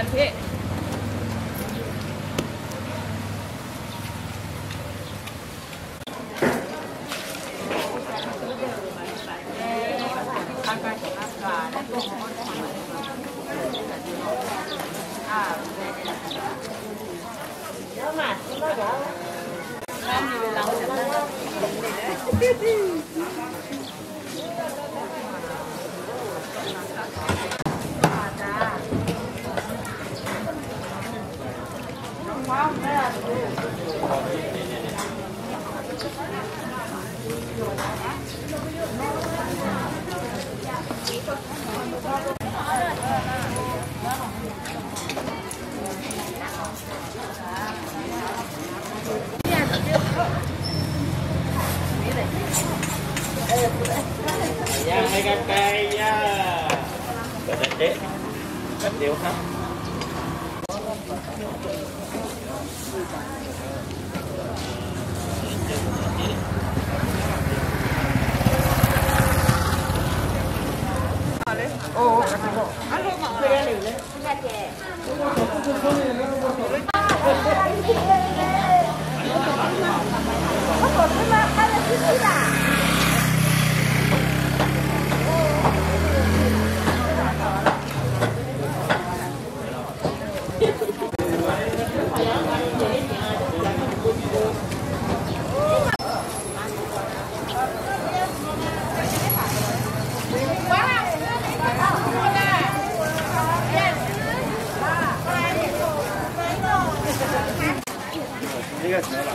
นพี่ย่างให้กันไก่ย่างเดี๋ยวเจ๊แป๊บเดียวครับโอ้อันนี้หมอเลยเลยไม่แก่เขาบอกขึ้นมาขั้นละที่ที่ด่านี่ก็ใช่หรอ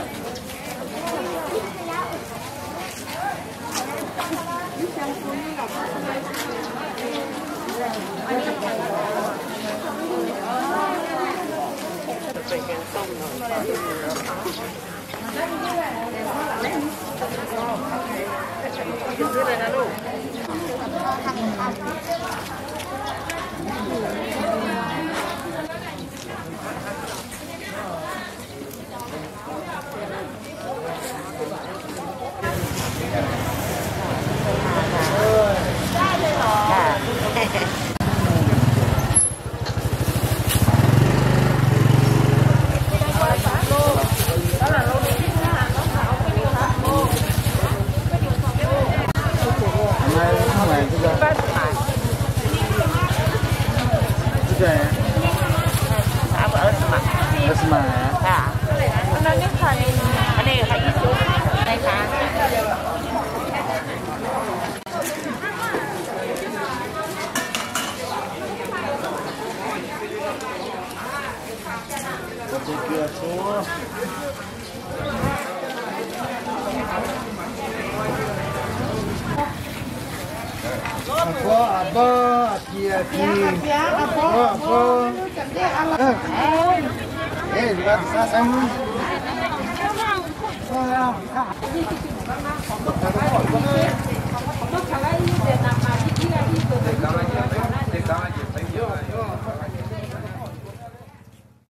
เป็นแกงส้มหน่อยซื้อเลยนะลูกได้เลยเหรอมาค่ะอันนั้นนี่ค่ะอันนี้ค่ะ20ในค่ะเกลือชัว Apa hati-hati. Apa. Eh, lihat saya